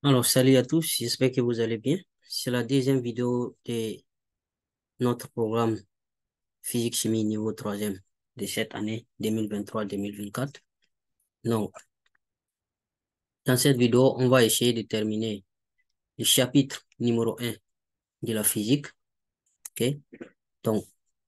Alors, salut à tous, j'espère que vous allez bien. C'est la deuxième vidéo de notre programme physique-chimie niveau troisième de cette année 2023-2024. Donc, dans cette vidéo, on va essayer de terminer le chapitre numéro un de la physique. OK? Donc,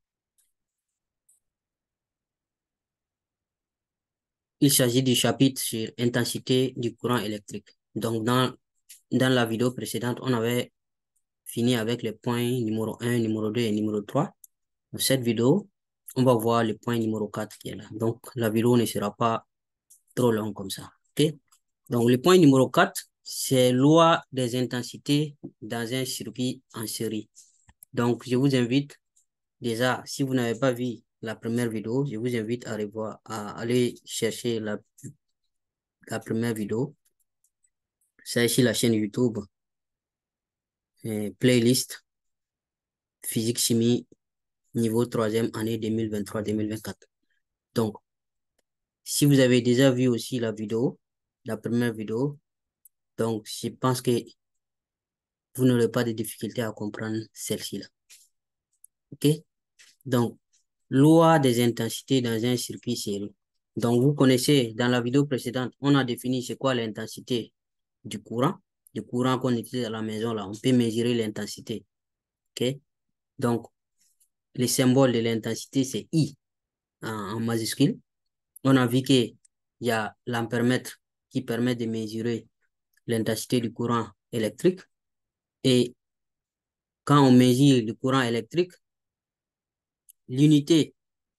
il s'agit du chapitre sur intensité du courant électrique. Donc, dans la vidéo précédente, on avait fini avec les points numéro un, numéro 2 et numéro 3. Dans cette vidéo, on va voir le point numéro 4 qui est là. Donc, la vidéo ne sera pas trop longue comme ça. OK? Donc, le point numéro 4, c'est loi des intensités dans un circuit en série. Donc, je vous invite déjà, si vous n'avez pas vu la première vidéo, je vous invite à revoir, à aller chercher la première vidéo. C'est ici la chaîne YouTube, playlist physique-chimie niveau troisième année 2023-2024. Donc, si vous avez déjà vu aussi la vidéo, la première vidéo, donc je pense que vous n'aurez pas de difficulté à comprendre celle-ci là. OK? Donc, loi des intensités dans un circuit série. Donc, vous connaissez, dans la vidéo précédente, on a défini c'est quoi l'intensité du courant. Du courant qu'on utilise à la maison, là, on peut mesurer l'intensité. OK? Donc, le symbole de l'intensité, c'est I en majuscule. On a vu qu'il y a l'ampèremètre qui permet de mesurer l'intensité du courant électrique. Et quand on mesure le courant électrique, l'unité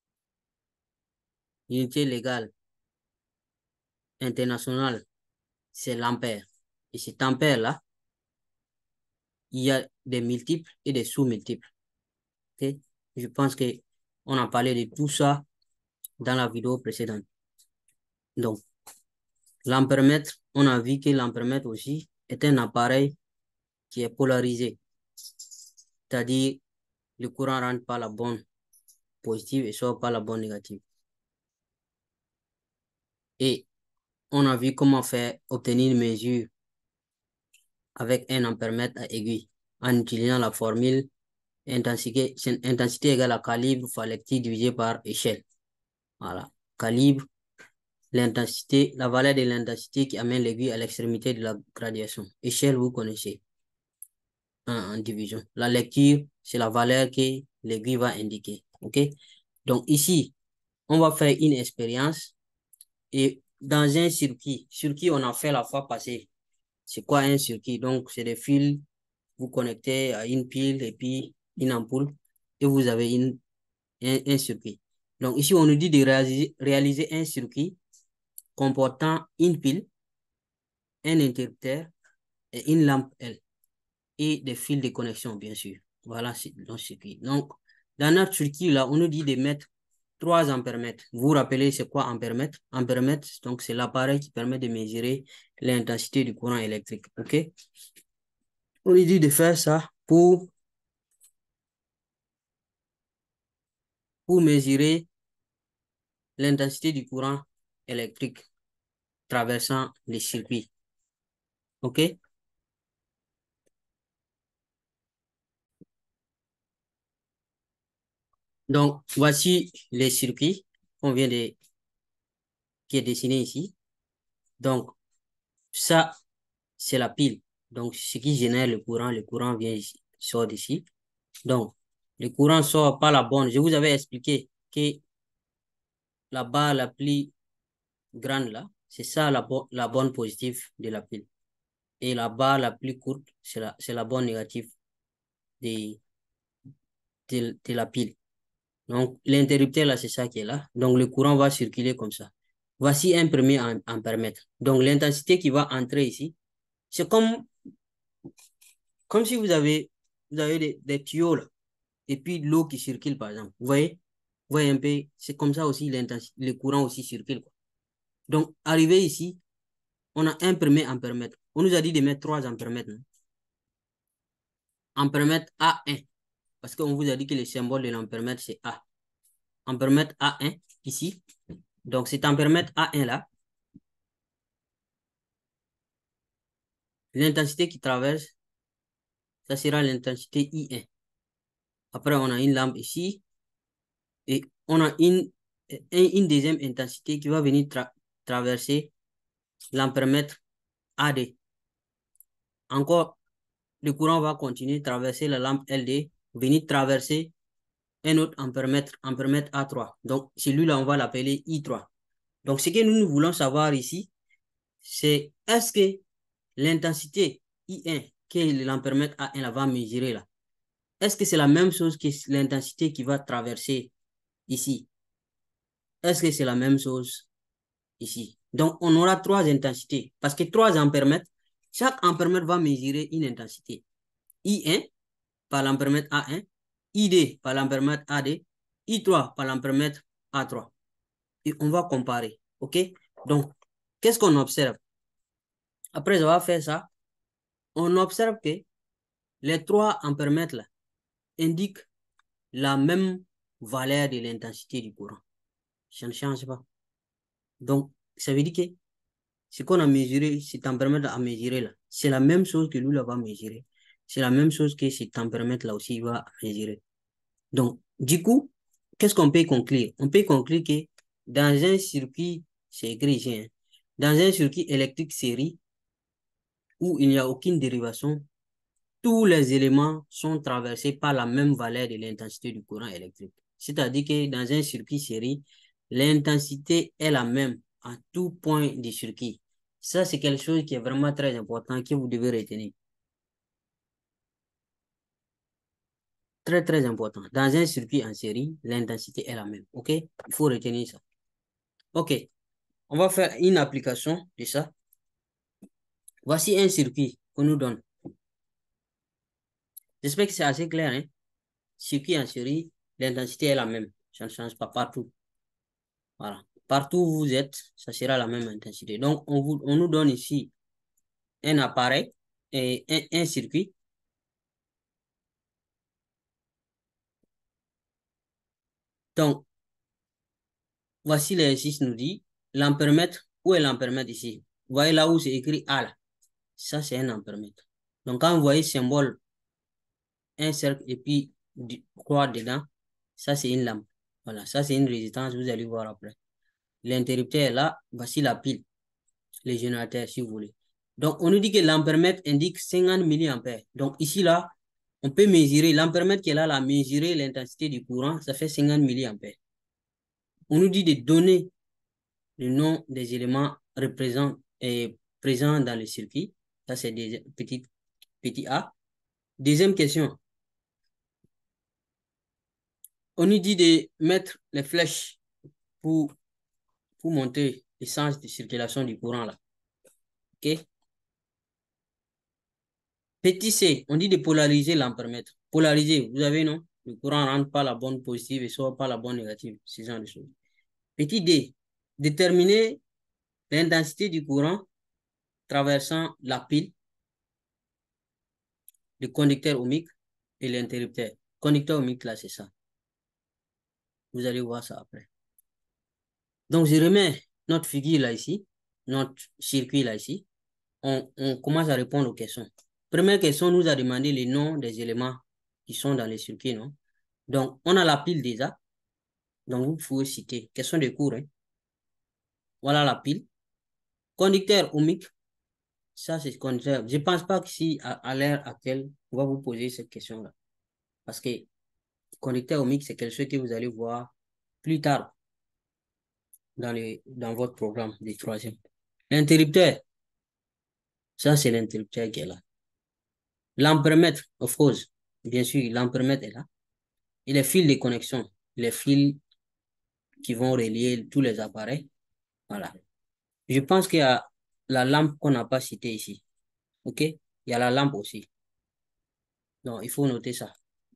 légale internationale, c'est l'ampère. Et cet ampère-là, il y a des multiples et des sous-multiples. Okay? Je pense qu'on a parlé de tout ça dans la vidéo précédente. Donc, l'ampèremètre, on a vu que l'ampèremètre aussi est un appareil qui est polarisé. C'est-à-dire, le courant rentre par la borne positive et sort par la borne négative. Et on a vu comment faire obtenir une mesure avec un ampèremètre à aiguille en utilisant la formule intensité égale à calibre fois lecture divisé par échelle. Voilà. Calibre, l'intensité, la valeur de l'intensité qui amène l'aiguille à l'extrémité de la graduation. Échelle, vous connaissez en division. La lecture, c'est la valeur que l'aiguille va indiquer. OK? Donc ici, on va faire une expérience et dans un circuit, on a fait la fois passée. C'est quoi un circuit? Donc, c'est des fils, vous connectez à une pile et puis une ampoule et vous avez un circuit. Donc, ici, on nous dit de réaliser un circuit comportant une pile, un interrupteur et une lampe L et des fils de connexion, bien sûr. Voilà notre circuit. Donc, dans notre circuit, là, on nous dit de mettre 3 ampèremètres. Vous vous rappelez, c'est quoi ampèremètre? Ampèremètre, donc, c'est l'appareil qui permet de mesurer l'intensité du courant électrique. OK? On nous dit de faire ça pour mesurer l'intensité du courant électrique traversant les circuits. OK? Donc, voici les circuits qui est dessiné ici. Donc, ça, c'est la pile. Donc, ce qui génère le courant vient ici, sort d'ici. Donc, le courant sort par la borne. Je vous avais expliqué que la barre la plus grande là, c'est ça la borne positive de la pile. Et la barre la plus courte, c'est la borne négative de, de la pile. Donc, l'interrupteur là, c'est ça qui est là. Donc, le courant va circuler comme ça. Voici un premier ampèremètre. Donc, l'intensité qui va entrer ici, c'est comme si vous avez des tuyaux là, et puis l'eau qui circule, par exemple. Vous voyez un peu, c'est comme ça aussi l'intensité, le courant aussi circule, quoi. Donc, arrivé ici, on a un premier ampèremètre. On nous a dit de mettre 3 ampèremètres. Ampèremètre A1, parce qu'on vous a dit que le symbole de l'ampèremètre, c'est A. Ampèremètre A1, ici. Donc, cet ampèremètre A1 là, L'intensité qui traverse, ça sera l'intensité I1. Après, on a une lampe ici et on a une deuxième intensité qui va venir traverser l'ampèremètre AD. Encore, le courant va continuer traverser la lampe LD, venir traverser un autre ampèremètre A3. Donc, celui-là, on va l'appeler I3. Donc, ce que nous voulons savoir ici, c'est est-ce que l'intensité I1 que l'ampèremètre A1 va mesurer là, est-ce que c'est la même chose que l'intensité qui va traverser ici? Est-ce que c'est la même chose ici? Donc, on aura trois intensités parce que trois ampèremètres, chaque ampèremètre va mesurer une intensité. I1 par l'ampèremètre A1, ID par l'ampèremètre AD, I3 par l'ampèremètre A3. Et on va comparer. OK? Donc, qu'est-ce qu'on observe? Après avoir fait ça, on observe que les trois ampèremètres là indiquent la même valeur de l'intensité du courant. Ça ne change pas. Donc, ça veut dire que ce qu'on a mesuré, cet ampèremètre à mesurer là, c'est la même chose que lui là va mesurer. C'est la même chose que cet ampèremètre là aussi va mesurer. Donc, du coup, qu'est-ce qu'on peut conclure? On peut conclure que dans un circuit, c'est écrit ici, hein, dans un circuit électrique série où il n'y a aucune dérivation, tous les éléments sont traversés par la même valeur de l'intensité du courant électrique. C'est-à-dire que dans un circuit série, l'intensité est la même à tout point du circuit. Ça, c'est quelque chose qui est vraiment très important que vous devez retenir. Très, très important. Dans un circuit en série, l'intensité est la même. OK? Il faut retenir ça. OK. On va faire une application de ça. Voici un circuit qu'on nous donne. J'espère que c'est assez clair, hein? Circuit en série, l'intensité est la même. Ça ne change pas partout. Voilà. Partout où vous êtes, ça sera la même intensité. Donc, on nous donne ici un appareil et un circuit. Donc, voici l'exercice nous dit l'ampèremètre. Où est l'ampèremètre ici? Vous voyez là où c'est écrit A là. Ça, c'est un ampèremètre. Donc, quand vous voyez symbole, un cercle et puis croix dedans, ça, c'est une lampe. Voilà, ça, c'est une résistance. Vous allez voir après. L'interrupteur est là. Voici la pile, les générateurs, si vous voulez. Donc, on nous dit que l'ampèremètre indique 50 milliampères. Donc, ici, là, on peut mesurer, l'ampèremètre qui est là, mesurer l'intensité du courant, ça fait 50 milliampères. On nous dit de donner le nom des éléments présents dans le circuit. Ça, c'est des petit a. Deuxième question. On nous dit de mettre les flèches pour montrer le sens de circulation du courant là. OK? Petit c, on dit de polariser l'ampèremètre. Polariser, vous avez, non? Le courant rentre par la bonne positive et sort par la bonne négative. Ce genre de choses. Petit d, déterminer l'intensité du courant traversant la pile, le conducteur ohmique et l'interrupteur. Conducteur ohmique, là, c'est ça. Vous allez voir ça après. Donc, je remets notre figure là ici, notre circuit là ici. On commence à répondre aux questions. Première question nous a demandé les noms des éléments qui sont dans les circuits, non? Donc, on a la pile déjà. Donc, vous pouvez citer. Question de cours, hein? Voilà la pile. Conducteur ohmique. Ça, c'est conducteur. Je ne pense pas que si, à l'heure actuelle, on va vous poser cette question-là. Parce que conducteur ohmique, c'est quelque chose que vous allez voir plus tard dans votre programme de troisième. L'interrupteur, ça, c'est l'interrupteur qui est là. L'ampèremètre, of course, bien sûr, l'ampèremètre est là. Et les fils de connexion, les fils qui vont relier tous les appareils. Voilà. Je pense qu'il y a la lampe qu'on n'a pas citée ici. OK? Il y a la lampe aussi. Donc, il faut noter ça.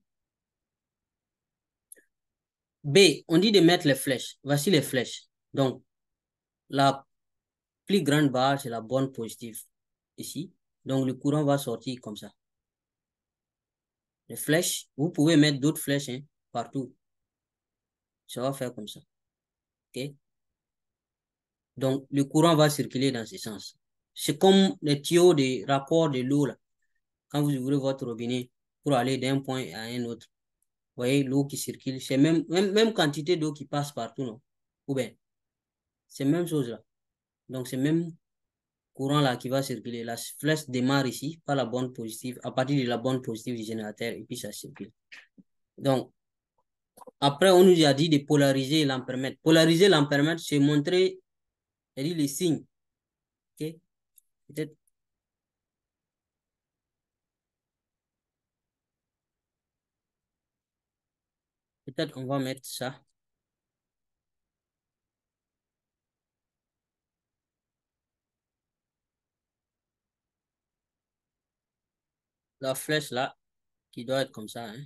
B, on dit de mettre les flèches. Voici les flèches. Donc, la plus grande barre, c'est la borne positive. Ici. Donc, le courant va sortir comme ça. Les flèches, vous pouvez mettre d'autres flèches, hein, partout. Ça va faire comme ça. OK? Donc, le courant va circuler dans ce sens. C'est comme les tuyaux de raccord de l'eau, là. Quand vous ouvrez votre robinet pour aller d'un point à un autre, vous voyez l'eau qui circule. C'est même quantité d'eau qui passe partout, non? Ou bien, c'est même chose là. Donc, c'est même courant là qui va circuler. La flèche démarre ici par la bande positive, à partir de la bande positive du générateur, et puis ça circule. Donc, après, on nous a dit de polariser l'ampèremètre. Polariser l'ampèremètre, c'est montrer, c'est-à-dire les signes. OK? Peut-être peut-être on va mettre ça. La flèche là, qui doit être comme ça, hein.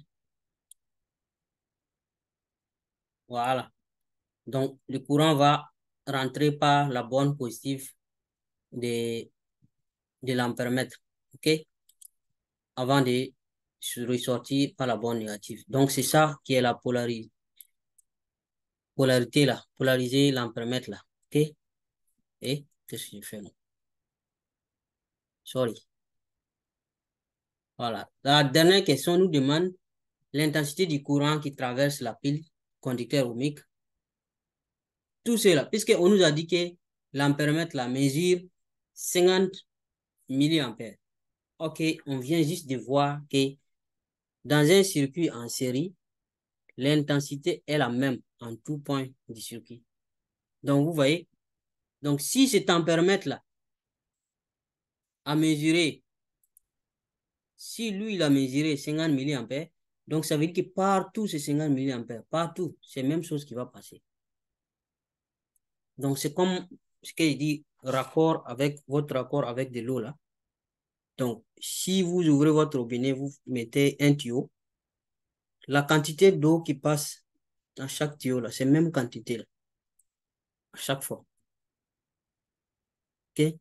Voilà. Donc, le courant va rentrer par la borne positive de, de l'ampèremètre, OK? Avant de se ressortir par la borne négative. Donc, c'est ça qui est la polarité là, polariser l'ampèremètre là, OK? Et qu'est-ce que je fais là? Sorry. Voilà. La dernière question nous demande l'intensité du courant qui traverse la pile conducteur ohmique. Tout cela, puisqu'on nous a dit que l'ampèremètre la mesure 50 milliampères. OK, on vient juste de voir que dans un circuit en série, l'intensité est la même en tout point du circuit. Donc, vous voyez, donc si cet ampèremètre-là a mesuré, si lui, il a mesuré 50 milliampères, donc ça veut dire que partout, c'est 50 milliampères. Partout, c'est la même chose qui va passer. Donc, c'est comme ce qu'il dit, raccord avec votre raccord avec de l'eau là. Donc, si vous ouvrez votre robinet, vous mettez un tuyau, la quantité d'eau qui passe dans chaque tuyau là, c'est la même quantité là, à chaque fois. OK?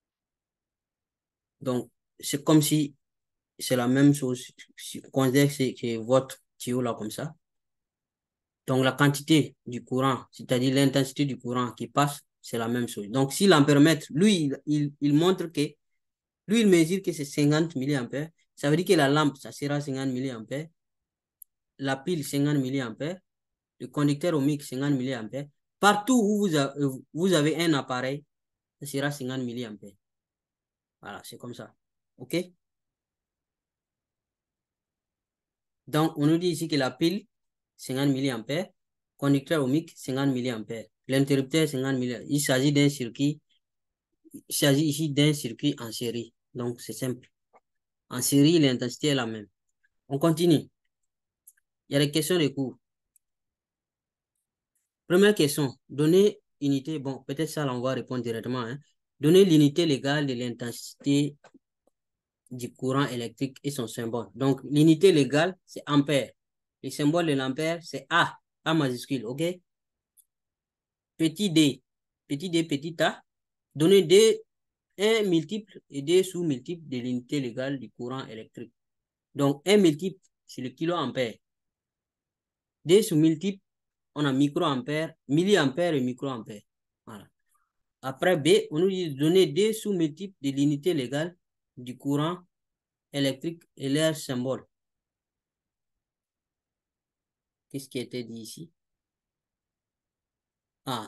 Donc, c'est comme si c'est la même chose. Si on considère que votre tuyau là comme ça. Donc, la quantité du courant, c'est-à-dire l'intensité du courant qui passe, c'est la même chose. Donc, si l'ampèremètre, lui, il montre que, lui, il mesure que c'est 50 milliampères, ça veut dire que la lampe, ça sera 50 milliampères, la pile 50 milliampères, le conducteur ohmique 50 milliampères. Partout où vous avez un appareil, ça sera 50 milliampères. Voilà, c'est comme ça. OK? Donc, on nous dit ici que la pile, 50 milliampères, conducteur ohmique, 50 milliampères, l'interrupteur, 50 milliampères. Il s'agit ici d'un circuit en série. Donc, c'est simple. En série, l'intensité est la même. On continue. Il y a des questions de cours. Première question. Donner unité, bon, peut-être ça, là, on va répondre directement, hein. Donner l'unité légale de l'intensité du courant électrique et son symbole. Donc, l'unité légale, c'est ampère. Le symbole de l'ampère, c'est A, A majuscule, OK? Petit d, petit a, donner un multiple et des sous-multiples de l'unité légale du courant électrique. Donc, un multiple, c'est le kiloampère. Des sous-multiples, on a microampère, milliampère et microampère. Voilà. Après B, on nous dit de donner des sous-multiples de l'unité légale du courant électrique et leur symbole. Qu'est-ce qui a été dit ici? Ah,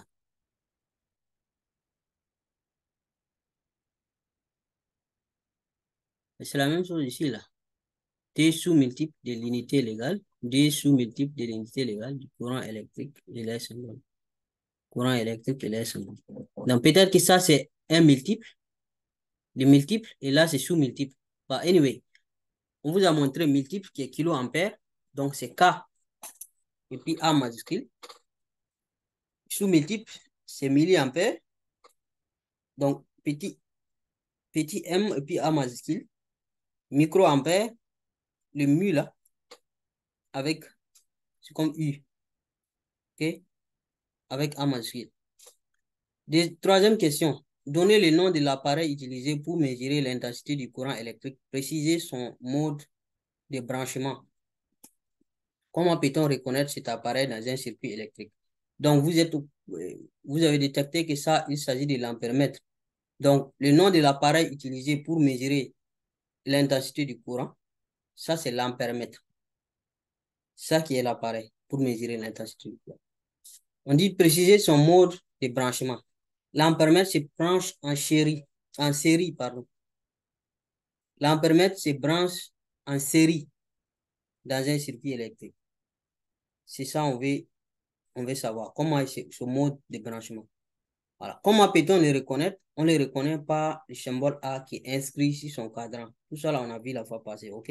c'est la même chose ici, là. Des sous-multiples de l'unité légale, des sous-multiples de l'unité légale du courant électrique et leur symbole. Courant électrique et leur symbole. Donc, peut-être que ça, c'est un multiple, des multiples, et là, c'est sous-multiple. But anyway, on vous a montré multiple qui est kiloampère, donc c'est K et puis A majuscule. Sous-multiple, c'est milliampère, donc petit m et puis A majuscule. Microampère, le mu là, avec, c'est comme U, ok, avec A majuscule. Troisième question. Donnez le nom de l'appareil utilisé pour mesurer l'intensité du courant électrique. Précisez son mode de branchement. Comment peut-on reconnaître cet appareil dans un circuit électrique? Donc, vous avez détecté que ça, il s'agit de l'ampèremètre. Donc, le nom de l'appareil utilisé pour mesurer l'intensité du courant, ça, c'est l'ampèremètre. Ça qui est l'appareil pour mesurer l'intensité du courant. On dit préciser son mode de branchement. L'ampèremètre se branche en série, pardon. L'ampèremètre se branche en série dans un circuit électrique. C'est ça, on veut savoir. Comment est ce mode de branchement? Voilà. Comment peut-on le reconnaître? On ne le reconnaît par le symbole A qui est inscrit sur son cadran. Tout ça, là, on a vu la fois passée, OK?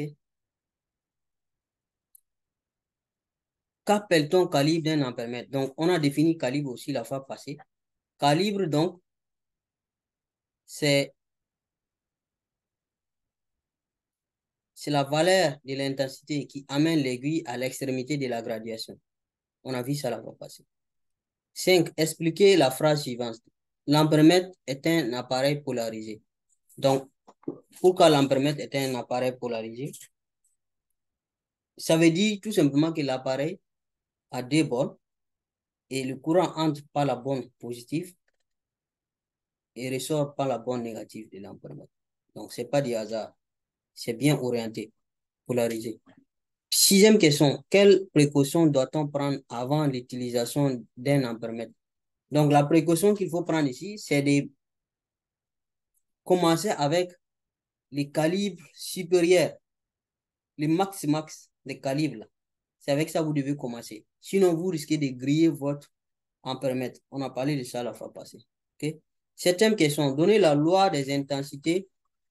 Qu'appelle-t-on calibre d'un ampèremètre? Donc, on a défini calibre aussi la fois passée. Calibre, donc, c'est la valeur de l'intensité qui amène l'aiguille à l'extrémité de la graduation. On a vu ça la fois passée. 5. Expliquez la phrase suivante. L'ampèremètre est un appareil polarisé. Donc, pourquoi l'ampèremètre est un appareil polarisé? Ça veut dire tout simplement que l'appareil a deux bornes et le courant entre par la borne positive et ressort par la borne négative de l'ampèremètre. Donc, ce n'est pas du hasard. C'est bien orienté, polarisé. Sixième question. Quelles précautions doit-on prendre avant l'utilisation d'un ampèremètre? Donc, la précaution qu'il faut prendre ici, c'est de commencer avec les calibres supérieurs, les max des calibres. C'est avec ça que vous devez commencer. Sinon, vous risquez de griller votre ampèremètre. On a parlé de ça la fois passée. Okay? Septième question. Donnez la loi des intensités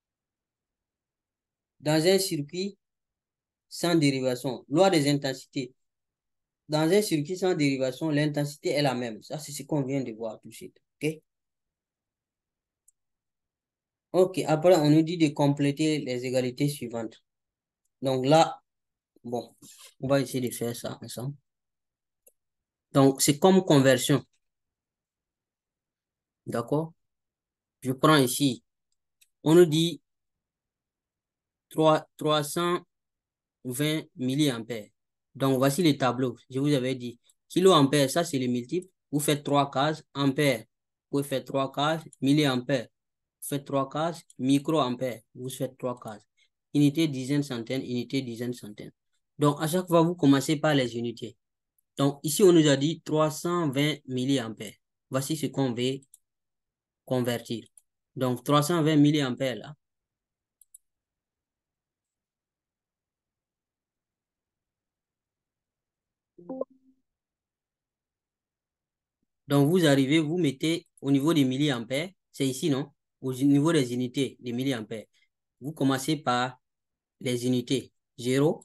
dans un circuit sans dérivation. Loi des intensités. Dans un circuit sans dérivation, l'intensité est la même. Ça, c'est ce qu'on vient de voir tout de suite. OK? OK. Après, on nous dit de compléter les égalités suivantes. Donc là, bon, on va essayer de faire ça ensemble. Donc, c'est comme conversion. D'accord? Je prends ici. On nous dit 320 milliampères. Donc, voici les tableaux. Je vous avais dit. Kiloampère, ça, c'est le multiple. Vous faites 3 cases. Ampère, vous faites 3 cases. Milliampère, vous faites 3 cases. Microampère, vous faites 3 cases. Unité, dizaine, centaine. Unité, dizaine, centaine. Donc, à chaque fois, vous commencez par les unités. Donc, ici, on nous a dit 320 milliampères. Voici ce qu'on veut convertir. Donc, 320 milliampères, là. Donc, vous arrivez, vous mettez au niveau des milliampères, c'est ici, non? Au niveau des unités des milliampères. Vous commencez par les unités 0,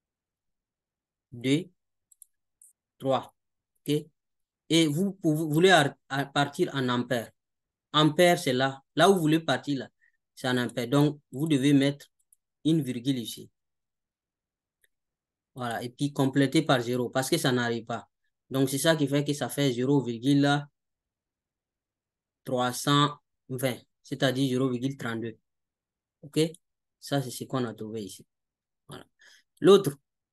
2, 3. OK? Et vous voulez partir en ampères. Ampère, c'est là. Là où vous voulez partir, là, c'est en ampères. Donc, vous devez mettre une virgule ici. Voilà. Et puis, compléter par 0 parce que ça n'arrive pas. Donc, c'est ça qui fait que ça fait 0,320, c'est-à-dire 0,32. OK? Ça, c'est ce qu'on a trouvé ici. Voilà. L'autre,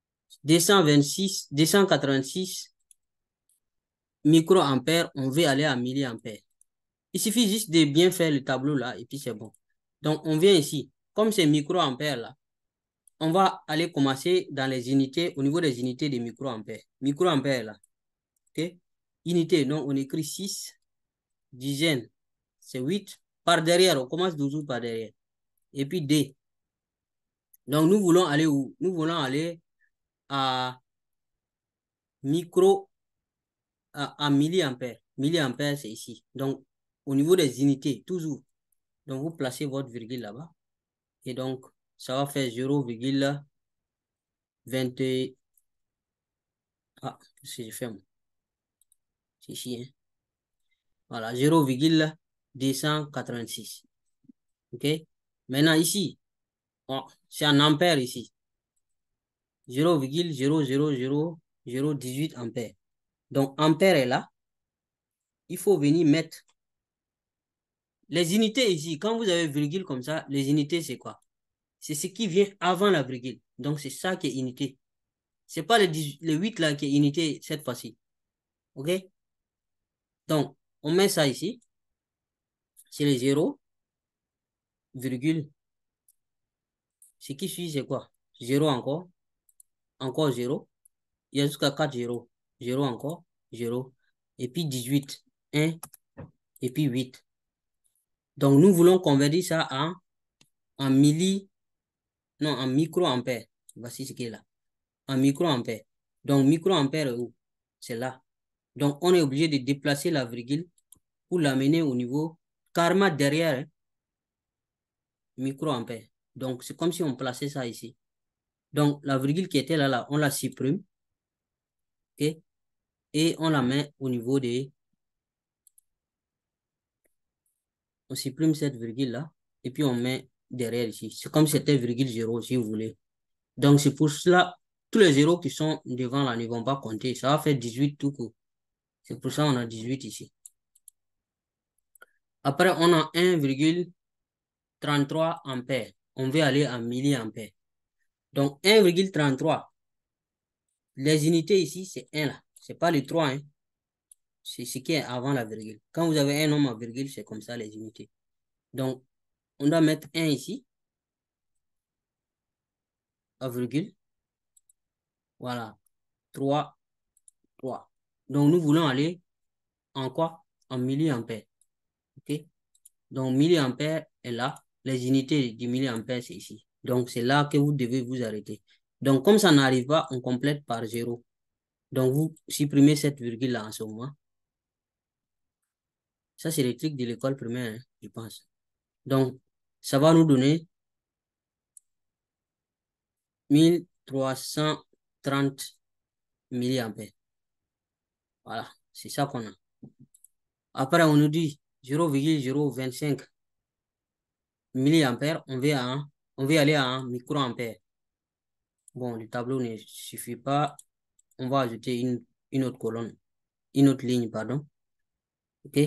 286 microampères, on veut aller à milliampères. Il suffit juste de bien faire le tableau là et puis c'est bon. Donc, on vient ici. Comme c'est microampères là, on va aller commencer dans les unités, au niveau des unités de microampères. Microampères là. OK? Unité, donc on écrit 6, dizaines, c'est 8. Par derrière, on commence toujours par derrière. Et puis D. Donc, nous voulons aller où? Nous voulons aller à micro, à milliampères. Milliampères, c'est ici. Donc, au niveau des unités, toujours. Donc, vous placez votre virgule là-bas. Et donc, ça va faire 0,20. Ah, qu'est-ce que je fais, moi? C'est ici, hein? Voilà, 0,286. OK? Maintenant, ici, oh, c'est en ampères ici. 0,00018 ampères. Donc, ampère est là. Il faut venir mettre les unités ici. Quand vous avez virgule comme ça, les unités, c'est quoi? C'est ce qui vient avant la virgule. Donc, c'est ça qui est unité. C'est pas le 8 là qui est unité cette fois-ci. OK? Donc, on met ça ici. C'est les 0. virgule. Ce qui suit, c'est quoi? 0 encore, encore 0. Il y a jusqu'à 4 zéros. 0 encore, 0. Et puis 18, 1, et puis 8. Donc, nous voulons convertir ça en non, en microampères. Voici ce qui est là. En microampères. Donc, microampères est où? C'est là. Donc, on est obligé de déplacer la virgule pour l'amener au niveau carrément derrière, hein, microampères. Donc, c'est comme si on plaçait ça ici. Donc, la virgule qui était là, on la supprime. Okay? Et on la met au niveau des... On supprime cette virgule-là. Et puis, on met derrière ici. C'est comme si c'était virgule 0, si vous voulez. Donc, c'est pour cela, tous les zéros qui sont devant là ne vont pas compter. Ça va faire 18 tout court. C'est pour ça qu'on a 18 ici. Après, on a 1,33 ampères. On veut aller en milliampères. Donc, 1,33. Les unités ici, c'est 1 là. C'est pas le 3, hein. C'est ce qui est avant la virgule. Quand vous avez un nombre à virgule, c'est comme ça les unités. Donc, on doit mettre 1 ici, à virgule. Voilà. 3, 3. Donc, nous voulons aller en quoi? En milliampères. OK? Donc, milliampères est là. Les unités du milliampère, c'est ici. Donc, c'est là que vous devez vous arrêter. Donc, comme ça n'arrive pas, on complète par 0. Donc, vous supprimez cette virgule-là en ce moment. Ça, c'est les trucs de l'école primaire, hein, je pense. Donc, ça va nous donner 1330 milliampères. Voilà, c'est ça qu'on a. Après, on nous dit 0,025 milliampères, on veut aller à microampères. Bon, le tableau ne suffit pas. On va ajouter une autre colonne, une autre ligne, pardon. OK?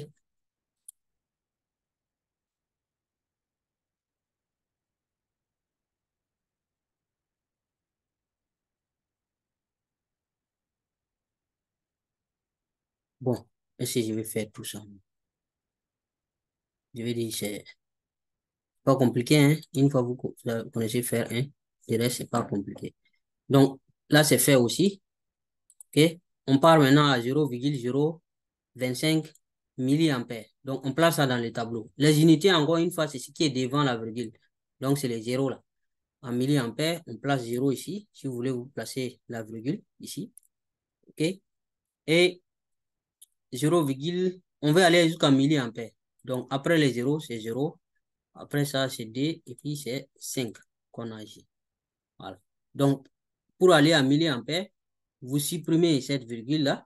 Bon, est-ce que je vais faire tout ça? Je vais dire, c'est pas compliqué, hein? Une fois que vous connaissez faire, hein, le reste, c'est pas compliqué. Donc, là, c'est fait aussi. OK? On part maintenant à 0,025 milliampères. Donc, on place ça dans le tableau. Les unités, encore une fois, c'est ce qui est devant la virgule. Donc, c'est les zéros là. En milliampères, on place 0 ici. Si vous voulez, vous placez la virgule ici. OK? Et 0, on veut aller jusqu'à milliampères. Donc, après les 0, c'est 0. Après ça, c'est 2. Et puis, c'est 5 qu'on a ici. Voilà. Donc, pour aller à milliampères, vous supprimez cette virgule-là.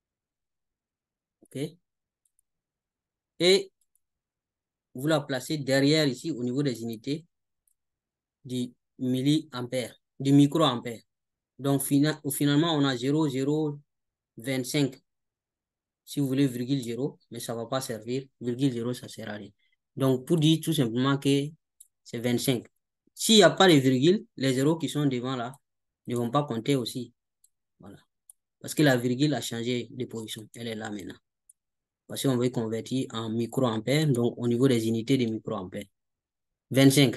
OK? Et vous la placez derrière ici au niveau des unités du milliampère, du microampère. Donc, finalement, on a 0,025. Si vous voulez virgule 0, mais ça ne va pas servir. Virgule 0, ça ne sert à rien. Donc, pour dire tout simplement que c'est 25. S'il n'y a pas de virgule, les zéros qui sont devant là ne vont pas compter aussi. Voilà. Parce que la virgule a changé de position. Elle est là maintenant. Parce qu'on veut convertir en microampères, donc au niveau des unités de microampères. 25.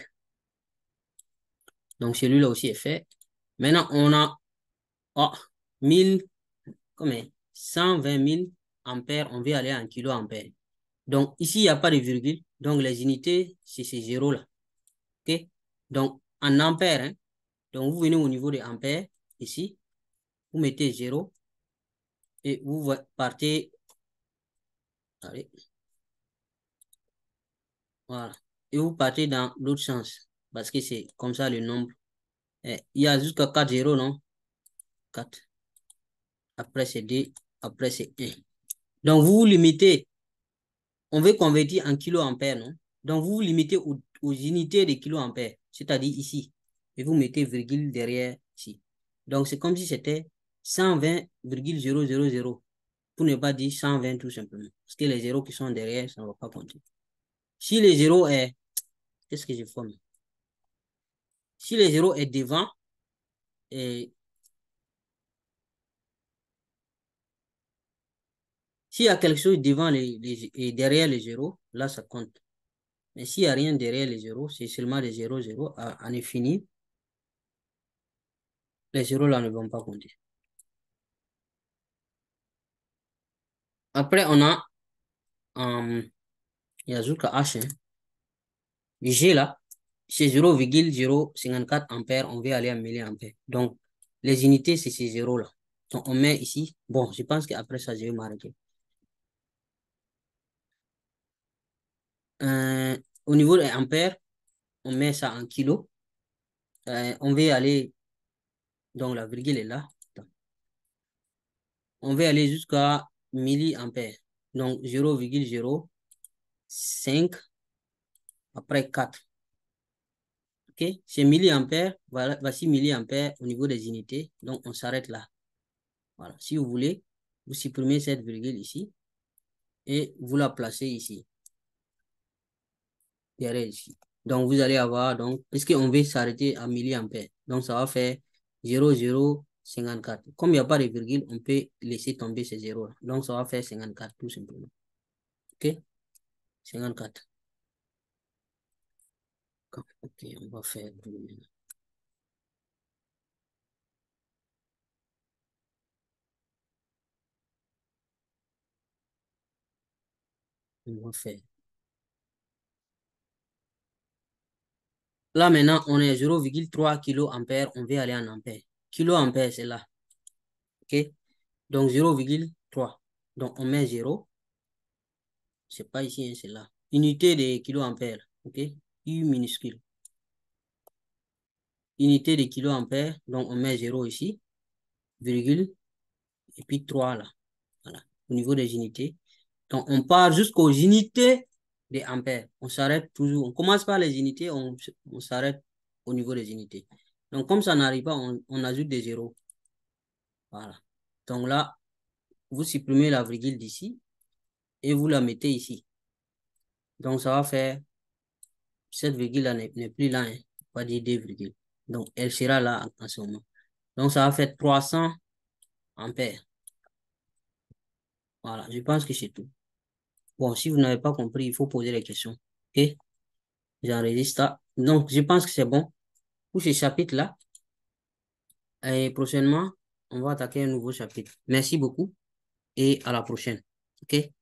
Donc, celui-là aussi est fait. Maintenant, on a 1000, combien? 120 000 ampères. On veut aller en kiloampères. Donc, ici, il n'y a pas de virgule. Donc, les unités, c'est ces zéros-là. OK? Donc, en ampères, hein, donc vous venez au niveau des ampères, ici, vous mettez 0 et vous partez. Allez, voilà. Et vous partez dans l'autre sens. Parce que c'est comme ça le nombre. Il y a jusqu'à 4 zéros, non? 4. Après, c'est 2. Après, c'est 1. Donc, vous vous limitez. On veut convertir en kiloampères, non? Donc, vous vous limitez aux unités de kiloampères, c'est-à-dire ici. Et vous mettez virgule derrière ici. Donc, c'est comme si c'était 120,000, pour ne pas dire 120 tout simplement. Parce que les zéros qui sont derrière, ça ne va pas compter. Si les zéros est... Qu'est-ce que je forme? Si les zéros est devant, et s'il y a quelque chose devant et derrière les zéros, là, ça compte. Mais s'il n'y a rien derrière les zéros, c'est seulement des zéros, zéros, à l'infini, les zéros là ne vont pas compter. Après, on a, il y a jusqu'à H, hein. G là, c'est 0,054 ampères, on veut aller en milliampères. Donc, les unités, c'est ces zéros là. Donc, on met ici. Bon, je pense qu'après ça, je vais m'arrêter. Au niveau des ampères, on met ça en kilos. On veut aller, donc la virgule est là. On veut aller jusqu'à milliampères. Donc 0,05 après 4. OK? C'est milliampères. Voilà, voici milliampères au niveau des unités. Donc on s'arrête là. Voilà. Si vous voulez, vous supprimez cette virgule ici et vous la placez ici. Derrière ici. Donc vous allez avoir, donc, puisqu'on veut s'arrêter à milliampères. Donc ça va faire 0,054. Comme il n'y a pas de virgule, on peut laisser tomber ces zéros là. Donc ça va faire 54 tout simplement. OK? 54. OK, on va faire tout maintenant. On va faire. Là, maintenant, on est 0,3 kA. On veut aller en ampères. Kiloampères, c'est là. OK? Donc, 0,3. Donc, on met 0. C'est pas ici, hein, c'est là. Unité de kiloampères. OK? U minuscule. Unité de kiloampères. Donc, on met 0 ici. Virgule. Et puis 3 là. Voilà. Au niveau des unités. Donc, on part jusqu'aux unités des ampères. On s'arrête toujours. On commence par les unités, on s'arrête au niveau des unités. Donc, comme ça n'arrive pas, on ajoute des zéros. Voilà. Donc là, vous supprimez la virgule d'ici et vous la mettez ici. Donc, ça va faire, cette virgule-là n'est plus là, hein. On va dire des virgules. Donc, elle sera là en ce moment. Donc, ça va faire 300 ampères. Voilà, je pense que c'est tout. Bon, si vous n'avez pas compris, il faut poser les questions. OK? J'enregistre ça. Donc, je pense que c'est bon pour ce chapitre-là. Et prochainement, on va attaquer un nouveau chapitre. Merci beaucoup et à la prochaine. OK?